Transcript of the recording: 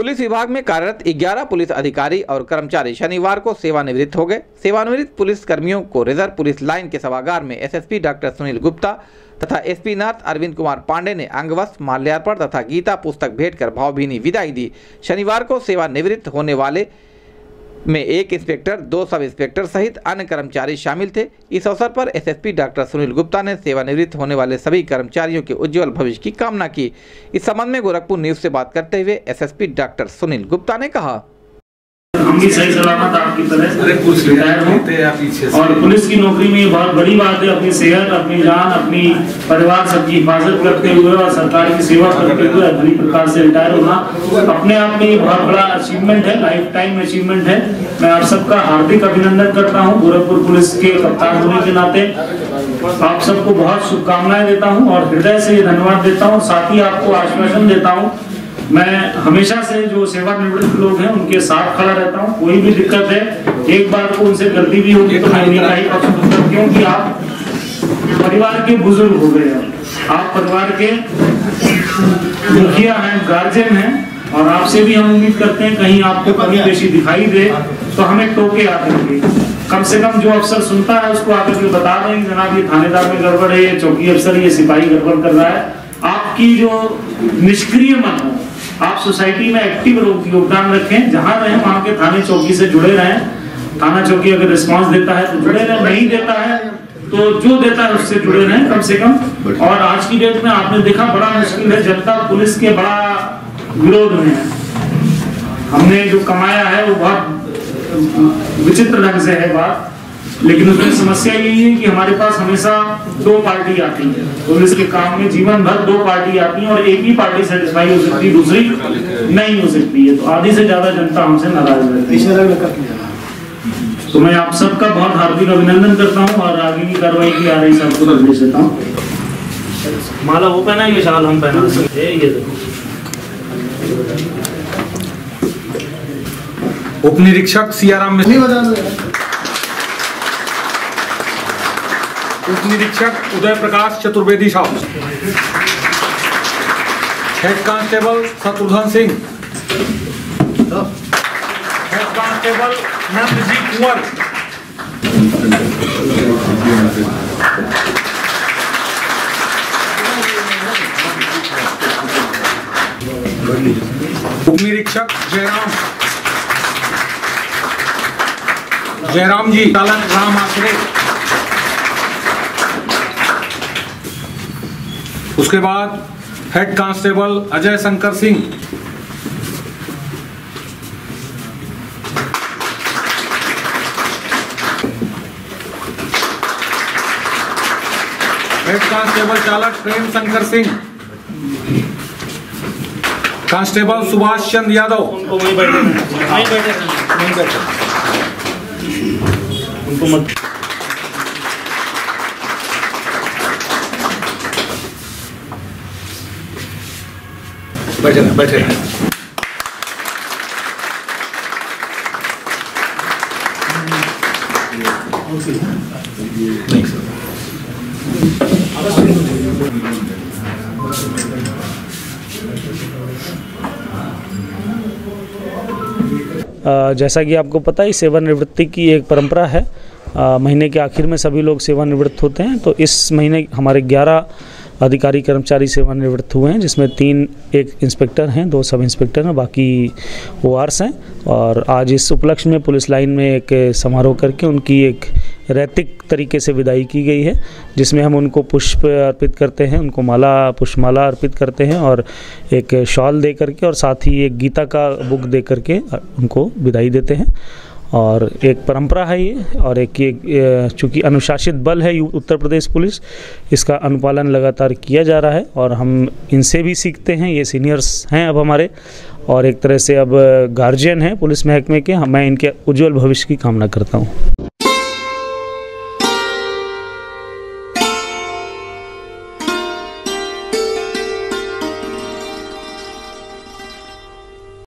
Police विभाग में कार्यरत 11 पुलिस अधिकारी और कर्मचारी शनिवार को सेवानिवृत्त हो गए। सेवानिवृत्त पुलिस कर्मियों को रिजर्व पुलिस लाइन के सभागार में एसएसपी डॉक्टर सुनील गुप्ता तथा एसपी नॉर्थ अरविंद कुमार पांडे ने अंगवस्त्र, माल्यार्पण तथा गीता पुस्तक भेंट कर भावभीनी विदाई दी। शनिवार को सेवानिवृत्त होने वाले में एक इंस्पेक्टर, 2 सब इंस्पेक्टर सहित अन्य कर्मचारी शामिल थे। इस अवसर पर एसएसपी डॉक्टर सुनील गुप्ता ने सेवानिवृत्त होने वाले सभी कर्मचारियों के उज्जवल भविष्य की कामना की। इस संबंध में गोरखपुर न्यूज से बात करते हुए एसएसपी डॉक्टर सुनील गुप्ता ने कहा, हम भी सही सलामत आपकी तरह रिटायर हों और पुलिस की नौकरी में ये बहुत बड़ी बात है। अपनी सेहत, अपनी जान, अपनी परिवार सबकी हिफाजत करते हुए और सरकार की सेवा करते हुए अपनी प्रकार से रिटायर होना अपने आप में ये बहुत बड़ा अचीवमेंट है, लाइफ टाइम अचीवमेंट है। मैं आप सबका हार्दिक अभिनंदन करता हूँ। गोरखपुर पुलिस के कप्तान होने के नाते आप सबको बहुत शुभकामनाएं देता हूँ और हृदय से धन्यवाद देता हूँ। साथ ही आपको आश्वासन देता हूँ, मैं हमेशा से जो सेवानिवृत्त लोग हैं उनके साथ खड़ा रहता हूं। कोई भी दिक्कत है, एक बार को उनसे गलती भी होगी तो मैं नहीं पक्षपात, क्योंकि आप परिवार के बुजुर्ग हो गए हैं, आप परिवार के मुखिया हैं, गार्जियन हैं और आपसे भी हम उम्मीद करते हैं कहीं आपको कमी पेशी दिखाई दे तो हमें टोके आकर के कम से कम जो अफसर सुनता है उसको आकर के बता दें जनाब ये थानेदार में गड़बड़ है, ये चौकी अफसर, ये सिपाही गड़बड़ कर रहा है। आपकी जो निष्क्रिय मन हो, आप सोसाइटी में एक्टिव योगदान रखें, जहां रहें वहां के थाने चौकी से जुड़े रहें। थाना चौकी अगर रिस्पांस देता है तो जुड़े रहें, नहीं देता है तो जो देता है उससे जुड़े रहें कम से कम। और आज की डेट में आपने देखा बड़ा मुश्किल है, जनता पुलिस के बड़ा विरोध में है। हमने जो कमाया है वो बहुत विचित्र ढंग से है बात, लेकिन उसमें समस्या यही है कि हमारे पास हमेशा 2 पार्टी आती है पुलिस के काम में। जीवन भर 2 पार्टी आती है और एक ही पार्टी सेटिस्फाई हो सकती है, दूसरी नहीं हो सकती है। तो आधी से ज्यादा जनता हमसे नाराज रहती है। तो मैं आप सबका बहुत हार्दिक अभिनंदन करता हूँ और आगे की कार्रवाई की आ रही सबको निर्देश देता हूँ। माला वो पहना, ये शाल हम पहना, ये उप निरीक्षक सियाराम मिश्र, उप निरीक्षक उदय प्रकाश चतुर्वेदी साहब, head constable Shatrughan Singh, head constable Nandji Kunwar, उप निरीक्षक जयराम जी, चालक राम आश्रे। उसके बाद head constable Ajay Shankar Singh, head constable चालक प्रेम शंकर सिंह, कांस्टेबल सुभाष चंद्र यादव, उनको वहीं बैठे उनको मत बैठे जैसा कि आपको पता है सेवानिवृत्ति की एक परंपरा है। महीने के आखिर में सभी लोग सेवानिवृत्त होते हैं। तो इस महीने हमारे 11 अधिकारी कर्मचारी सेवानिवृत्त हुए हैं, जिसमें 3 एक इंस्पेक्टर हैं, 2 सब इंस्पेक्टर हैं, बाकी ORs हैं। और आज इस उपलक्ष्य में पुलिस लाइन में एक समारोह करके उनकी एक रैतिक तरीके से विदाई की गई है, जिसमें हम उनको पुष्प अर्पित करते हैं, उनको पुष्पमाला अर्पित करते हैं और एक शॉल दे करके और साथ ही एक गीता का बुक दे करके उनको विदाई देते हैं। और एक परंपरा है ये, और एक चूँकि अनुशासित बल है उत्तर प्रदेश पुलिस, इसका अनुपालन लगातार किया जा रहा है और हम इनसे भी सीखते हैं। ये सीनियर्स हैं अब हमारे और एक तरह से अब गार्जियन हैं पुलिस महकमे के। मैं इनके उज्जवल भविष्य की कामना करता हूँ।